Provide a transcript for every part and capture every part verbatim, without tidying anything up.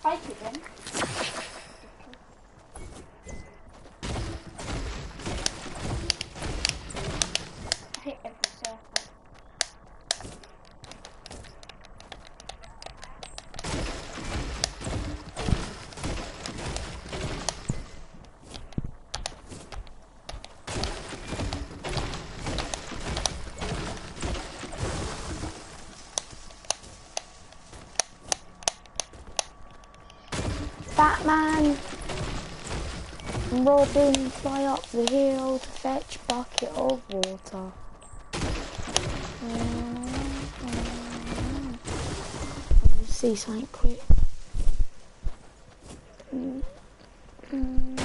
Fight again. I hit every circle. Batman, Robin, fly up the hill to fetch bucket of water. Let's see something quick. Mm. Mm.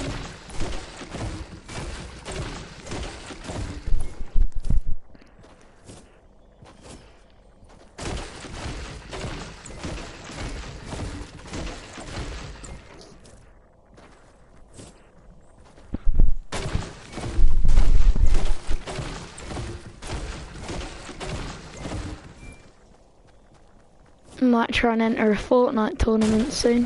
Might try and enter a Fortnite tournament soon.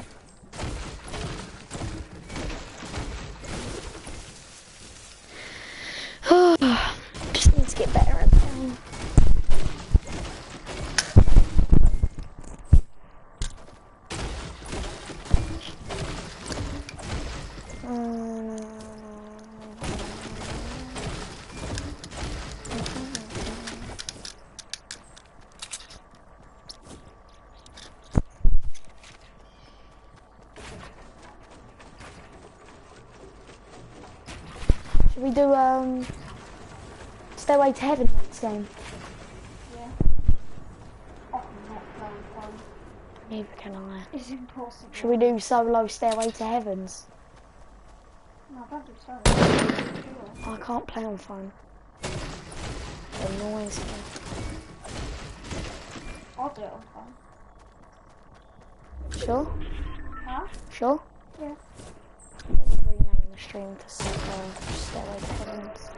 Just need to get better at playing. Should we do um Stairway to Heaven next game? Yeah. I can not play one. Neither can I. It's impossible. Should we do solo Stairway to Heavens? No, don't do sorry. I can't play on phone. It annoys me. I'll do it on phone. Sure? Huh? Sure? Yeah. Let's rename the stream to uh, Stairway to Heavens.